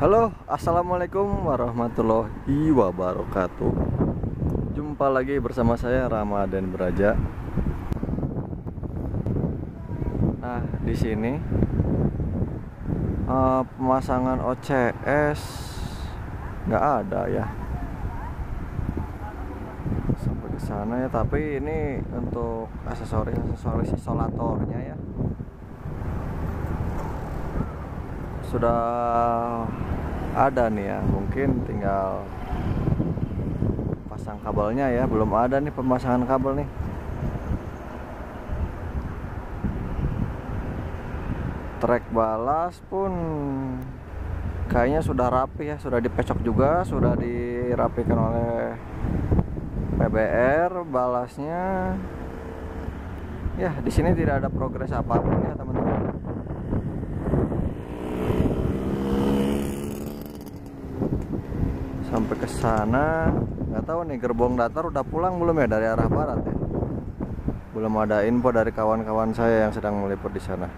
Halo, assalamualaikum warahmatullahi wabarakatuh. Jumpa lagi bersama saya Ramadan Beraja. Nah, di sini pemasangan OCS nggak ada ya. Sampai ke sana ya, tapi ini untuk aksesoris isolatornya ya. Sudah ada nih ya, mungkin tinggal pasang kabelnya ya. Belum ada nih pemasangan kabel nih. Trek balas pun kayaknya sudah rapi ya, sudah dipecok juga, sudah dirapikan oleh PBR balasnya. Ya, di sini tidak ada progres apapun ya teman-teman. Sampai ke sana nggak tahu nih, gerbong datar udah pulang belum ya dari arah barat ya. Belum ada info dari kawan-kawan saya yang sedang meliput di sana.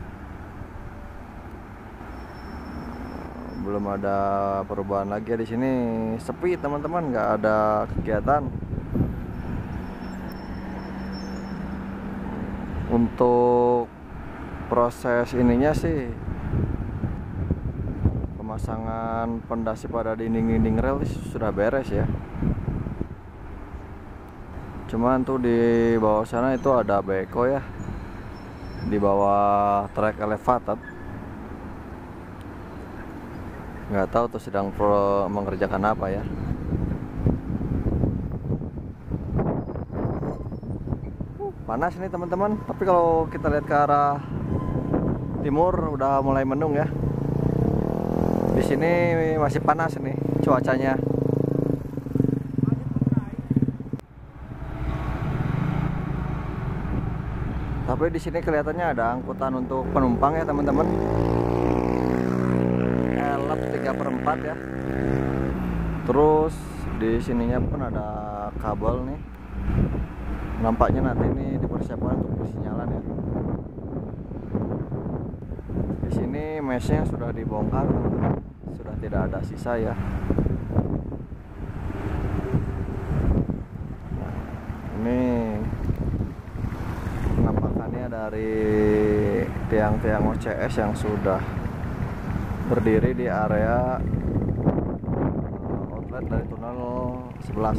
Belum ada perubahan lagi ya. Di sini sepi teman-teman, nggak ada kegiatan. Untuk proses ininya sih, pemasangan pondasi pada dinding-dinding rel sudah beres ya. Cuman tuh di bawah sana itu ada beko ya, di bawah trek elevator. Nggak tahu tuh sedang mengerjakan apa ya. Panas nih teman-teman, tapi kalau kita lihat ke arah timur udah mulai mendung ya. Di sini masih panas nih cuacanya. Tapi di sini kelihatannya ada angkutan untuk penumpang ya teman-teman. Elep 3/4 ya. Terus di sininya pun ada kabel nih. Nampaknya nanti ini dipersiapkan untuk persinyalan ya. Di sini meshnya sudah dibongkar, sudah tidak ada sisa ya. Nah, ini penampakannya dari tiang-tiang OCS yang sudah berdiri di area outlet dari tunnel 11.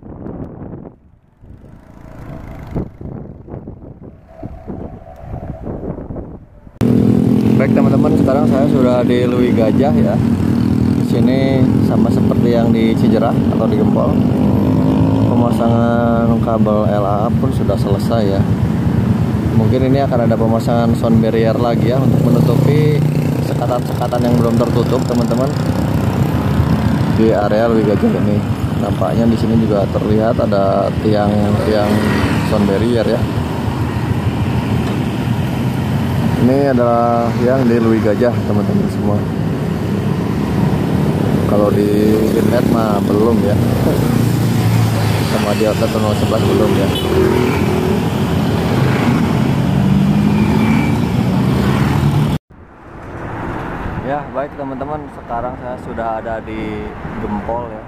Baik teman-teman, sekarang saya sudah di Lui Gajah ya. Di sini sama seperti yang di Cijerah atau di Gempol, pemasangan kabel LA pun sudah selesai ya. Mungkin ini akan ada pemasangan sound barrier lagi ya, untuk menutupi sekatan-sekatan yang belum tertutup teman-teman di area Lui Gajah ini. Nampaknya di sini juga terlihat ada tiang-tiang sound barrier ya. Ini adalah yang di Lui Gajah teman-teman semua. Kalau di internet mah belum ya. Sama di outlet 011 belum ya. Ya baik teman-teman, sekarang saya sudah ada di Gempol ya.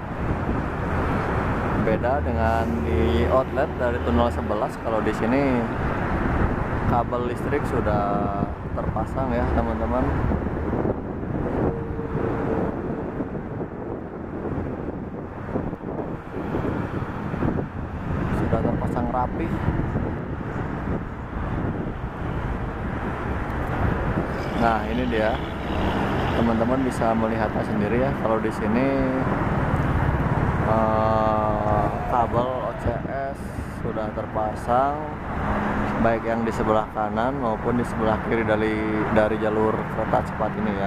Beda dengan di outlet dari tunnel 11. Kalau di sini kabel listrik sudah terpasang ya teman-teman. Sudah terpasang rapi. Nah, ini dia. Teman-teman bisa melihatnya sendiri ya. Kalau di sini kabel OCS sudah terpasang, baik yang di sebelah kanan maupun di sebelah kiri dari jalur kereta cepat ini ya.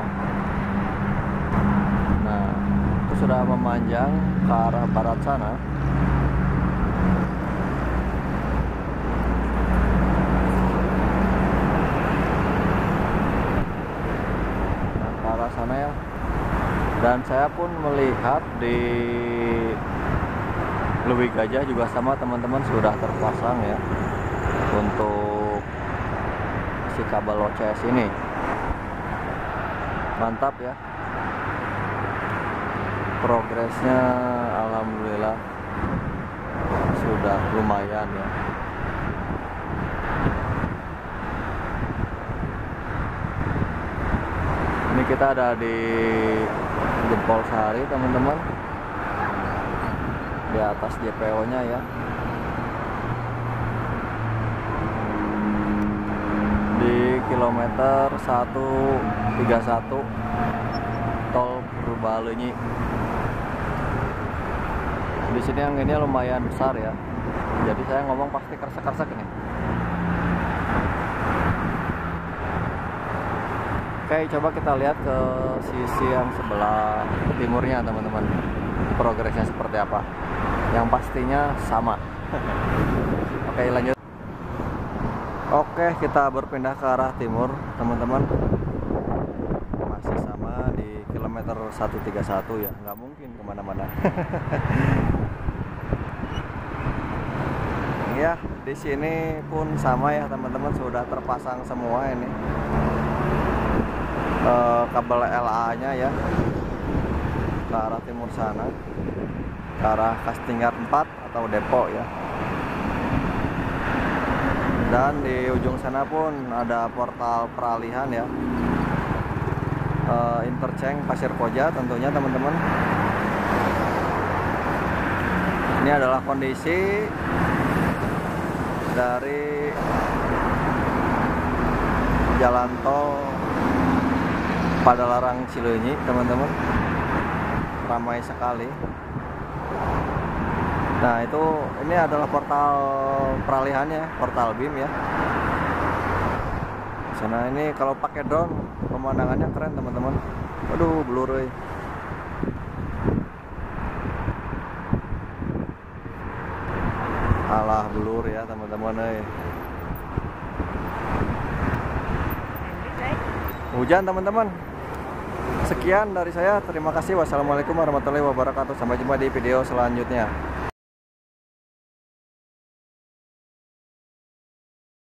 Nah, itu sudah memanjang ke arah barat sana. Nah, ke arah sana ya. Dan saya pun melihat di Lui Gajah juga sama teman-teman, sudah terpasang ya untuk si kabel OCS ini. Mantap ya. progresnya alhamdulillah sudah lumayan ya. Ini kita ada di Jempol Sari teman-teman, di atas JPO nya ya. Di kilometer 131 tol Purbalunyi. Di sini yang ini lumayan besar ya, jadi saya ngomong pasti kersek-kersek nih. Oke, coba kita lihat ke sisi yang sebelah timurnya teman-teman, progresnya seperti apa. Yang pastinya sama. Oke, lanjut. Oke, kita berpindah ke arah timur teman-teman. Masih sama di kilometer 131 ya, nggak mungkin kemana-mana. Ya, di sini pun sama ya teman-teman, sudah terpasang semua ini kabel LA nya ya, ke arah timur sana, ke arah Kastingar 4 atau Depok ya. Dan di ujung sana pun ada portal peralihan ya, interchange Pasir Koja tentunya teman-teman. Ini adalah kondisi dari jalan tol Padalarang Cileunyi teman-teman, ramai sekali. Nah itu, ini adalah portal peralihannya, portal BIM ya. Sana ini kalau pakai drone pemandangannya keren teman-teman. Aduh, blur euy. Alah blur ya teman-teman euy. Hujan teman-teman. Sekian dari saya, terima kasih. Wassalamualaikum warahmatullahi wabarakatuh. Sampai jumpa di video selanjutnya.